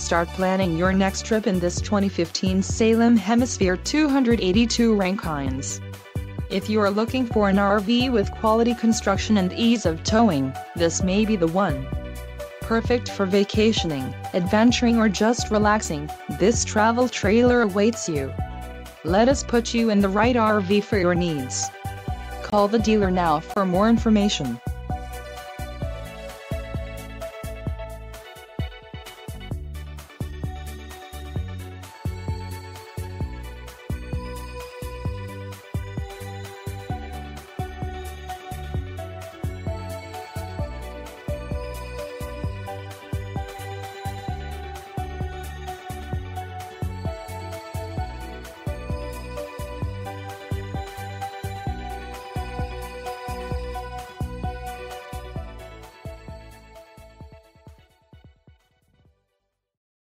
start planning your next trip in this 2015 Salem Hemisphere 282RK. If you are looking for an RV with quality construction and ease of towing, this may be the one. Perfect for vacationing, adventuring or just relaxing, this travel trailer awaits you. Let us put you in the right RV for your needs. Call the dealer now for more information.